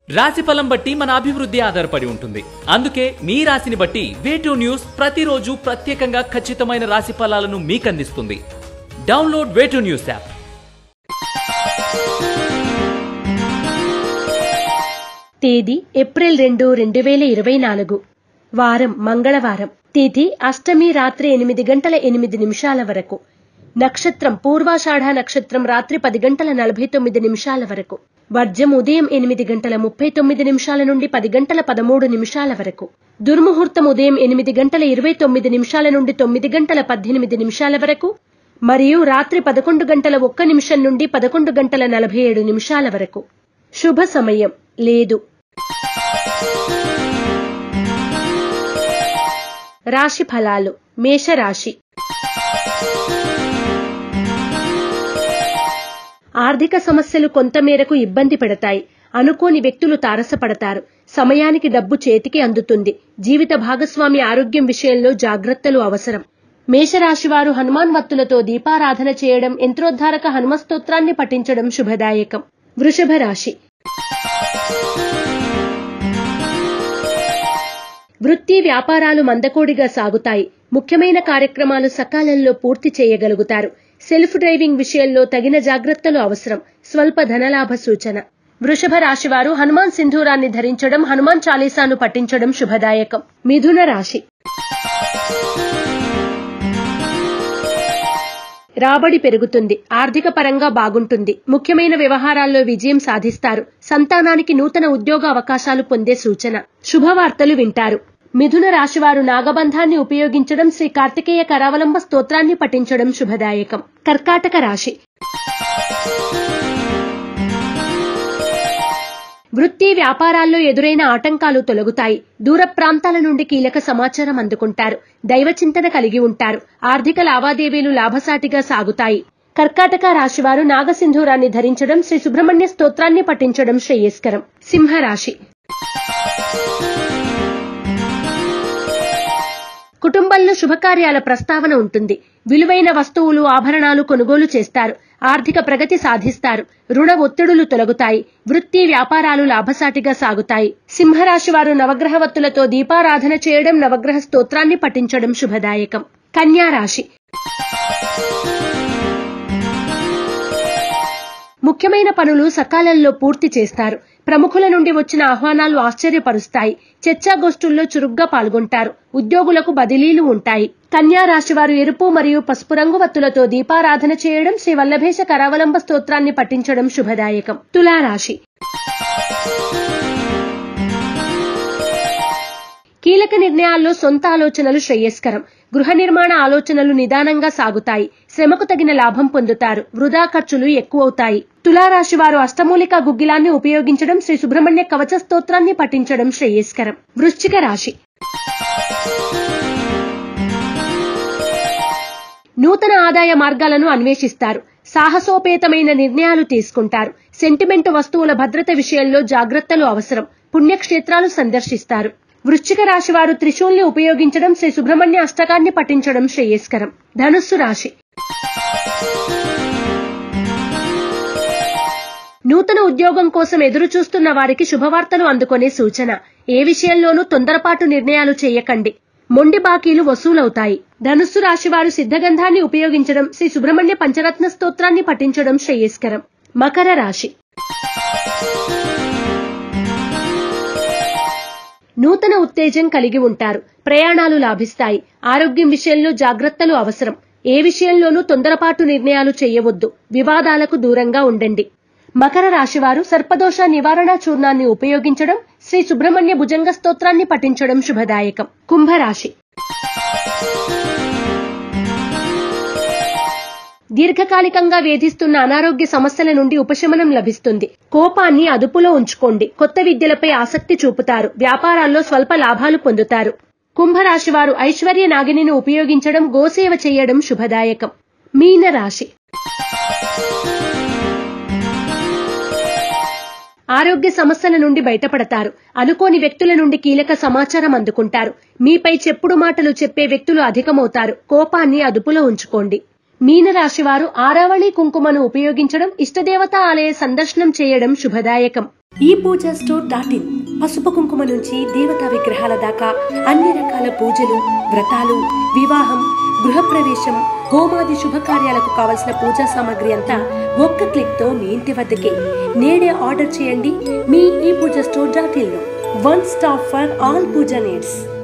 రాశిఫలం బట్టి మన అభివృద్ధి ఆధారపడి ఉంటుంది. అందుకే మీ రాశిని బట్టి వే2 న్యూస్ ప్రతిరోజు ప్రత్యేకంగా ఖచ్చితమైన రాశి ఫలాలను మీకు అందిస్తుంది. Download way two news app. తేదీ ఏప్రిల్ 2, 2024. వారం మంగళవారం. తిథి అష్టమి రాత్రి 8 గంటల 8 నిమిషాల వరకు. నక్షత్రం పూర్వాషాఢ నక్షత్రం రాత్రి 10 గంటల 49 నిమిషాల వరకు. వర్జం ఉదయం 8 గంటల 39 నిమిషాల నుండి 10 గంటల 13 నిమిషాల వరకు. దుర్ముహూర్తం ఉదయం 8 గంటల 29 నిమిషాల నుండి 9 గంటల 18 నిమిషాల వరకు మరియు రాత్రి 11 గంటల 1 నిమిషం నుండి 11 గంటల 47 నిమిషాల వరకు. శుభ సమయం లేదు. రాశి ఫలాలు. మేషరాశి. ఆర్థిక సమస్యలు కొంతమేరకు ఇబ్బంది పెడతాయి. అనుకోని వ్యక్తులు తారసపడతారు. సమయానికి డబ్బు చేతికి అందుతుంది. జీవిత భాగస్వామి ఆరోగ్యం విషయంలో జాగ్రత్తలు అవసరం. మేషరాశివారు హనుమాన్ వత్తులతో దీపారాధన చేయడం, యంత్రోద్ధారక హనుమ స్తోత్రాన్ని పఠించడం శుభదాయకం. వృషభ రాశి. వృత్తి వ్యాపారాలు మందకోడిగా సాగుతాయి. ముఖ్యమైన కార్యక్రమాలు సకాలంలో పూర్తి చేయగలుగుతారు. సెల్ఫ్ డ్రైవింగ్ విషయంలో తగిన జాగ్రత్తలు అవసరం. స్వల్ప ధనలాభ సూచన. వృషభ రాశివారు హనుమాన్ సింధూరాన్ని ధరించడం, హనుమాన్ చాలీసాను పఠించడం శుభదాయకం. మిథున రాశి. రాబడి పెరుగుతుంది. ఆర్థిక పరంగా బాగుంటుంది. ముఖ్యమైన వ్యవహారాల్లో విజయం సాధిస్తారు. సంతానానికి నూతన ఉద్యోగ అవకాశాలు పొందే సూచన. శుభవార్తలు వింటారు. మిథున రాశివారు నాగబంధాన్ని ఉపయోగించడం, శ్రీ కార్తికేయ కరావలంబ స్తోత్రాన్ని పఠించడం శుభదాయకం. కర్కాటక రాశి. వృత్తి వ్యాపారాల్లో ఎదురైన ఆటంకాలు తొలగుతాయి. దూర ప్రాంతాల నుండి కీలక సమాచారం అందుకుంటారు. దైవచింతన కలిగి ఉంటారు. ఆర్థిక లావాదేవీలు లాభసాటిగా సాగుతాయి. కర్కాటక రాశివారు నాగసింధూరాన్ని ధరించడం, శ్రీ సుబ్రహ్మణ్య స్తోత్రాన్ని పఠించడం శ్రేయస్కరం. సింహరాశి. కుటుంబంలో శుభకార్యాల ప్రస్తావన ఉంటుంది. విలువైన వస్తువులు, ఆభరణాలు కొనుగోలు చేస్తారు. ఆర్థిక ప్రగతి సాధిస్తారు. రుణ ఒత్తిడులు తొలగుతాయి. వృత్తి వ్యాపారాలు లాభసాటిగా సాగుతాయి. సింహరాశి వారు నవగ్రహ వత్తులతో దీపారాధన చేయడం, నవగ్రహ స్తోత్రాన్ని పఠించడం శుభదాయకం. కన్యా రాశి. ముఖ్యమైన పనులు సకాలంలో పూర్తి చేస్తారు. ప్రముఖుల నుండి వచ్చిన ఆహ్వానాలు ఆశ్చర్యపరుస్తాయి. చర్చాగోష్ఠుల్లో చురుగ్గా పాల్గొంటారు. ఉద్యోగులకు బదిలీలు ఉంటాయి. కన్యా రాశివారు ఎరుపు మరియు పసుపు రంగు వత్తులతో దీపారాధన చేయడం, శ్రీ వల్లభేశ కరావలంబ స్తోత్రాన్ని పఠించడం శుభదాయకం. తులారాశి. కీలక నిర్ణయాల్లో సొంత ఆలోచనలు శ్రేయస్కరం. గృహ నిర్మాణ ఆలోచనలు నిదానంగా సాగుతాయి. శ్రమకు తగిన లాభం పొందుతారు. వృధా ఖర్చులు ఎక్కువవుతాయి. తులారాశి వారు అష్టమూలిక గుగ్గిలాన్ని ఉపయోగించడం, శ్రీ సుబ్రహ్మణ్య కవచ స్తోత్రాన్ని పఠించడం శ్రేయస్కరం. వృశ్చిక రాశి. నూతన ఆదాయ మార్గాలను అన్వేషిస్తారు. సాహసోపేతమైన నిర్ణయాలు తీసుకుంటారు. సెంటిమెంట్ వస్తువుల భద్రత విషయంలో జాగ్రత్తలు అవసరం. పుణ్యక్షేత్రాలు సందర్శిస్తారు. వృశ్చిక రాశి వారు త్రిశూల్ని ఉపయోగించడం, శ్రీ సుబ్రహ్మణ్య అష్టకాన్ని పఠించడం శ్రేయస్కరం. ధనుస్సు రాశి. నూతన ఉద్యోగం కోసం ఎదురు చూస్తున్న వారికి శుభవార్తలు అందుకునే సూచన. ఏ విషయంలోనూ తొందరపాటు నిర్ణయాలు చేయకండి. మొండి బాకీలు వసూలవుతాయి. ధనుస్సు రాశి వారు సిద్ధగంధాన్ని ఉపయోగించడం, శ్రీ సుబ్రహ్మణ్య పంచరత్న స్తోత్రాన్ని పఠించడం శ్రేయస్కరం. మకర రాశి. నూతన ఉత్తేజం కలిగి ఉంటారు. ప్రయాణాలు లాభిస్తాయి. ఆరోగ్యం విషయంలో జాగ్రత్తలు అవసరం. ఏ విషయంలోనూ తొందరపాటు నిర్ణయాలు చేయవద్దు. వివాదాలకు దూరంగా ఉండండి. మకర రాశివారు సర్పదోష నివారణ చూర్ణాన్ని ఉపయోగించడం, శ్రీ సుబ్రహ్మణ్య భుజంగ స్తోత్రాన్ని పఠించడం శుభదాయకం. కుంభరాశి. దీర్ఘకాలికంగా వేధిస్తున్న అనారోగ్య సమస్యల నుండి ఉపశమనం లభిస్తుంది. కోపాన్ని అదుపులో ఉంచుకోండి. కొత్త విద్యలపై ఆసక్తి చూపుతారు. వ్యాపారాల్లో స్వల్ప లాభాలు పొందుతారు. కుంభరాశి వారు ఐశ్వర్య నాగిని ఉపయోగించడం, గోసేవ చేయడం శుభదాయకం. మీన రాశి. ఆరోగ్య సమస్యల నుండి బయటపడతారు. అనుకోని వ్యక్తుల నుండి కీలక సమాచారం అందుకుంటారు. మీపై చెప్పుడు మాటలు చెప్పే వ్యక్తులు అధికమవుతారు. కోపాన్ని అదుపులో ఉంచుకోండి. మీనరాశి వారు ఆరావళి కుంకుమను ఉపయోగించడం, ఇష్టదేవత ఆలయ సందర్శనం చేయడం శుభదాయకం. ఈ పూజా స్టోర్.in పసుపు కుంకుమ నుంచి దేవతా విగ్రహాల దాకా అన్ని రకాల పూజలు, వ్రతాలు, వివాహం, గృహప్రవేశం, హోమాది శుభకార్యాలకు కావలసిన పూజా సామాగ్రి అంతా ఒక్క క్లిక్ తో మీ ఇంటి వద్దకే. నేడే ఆర్డర్ చేయండి మీ ఈ పూజా స్టోర్.in లో. One stop for all puja needs.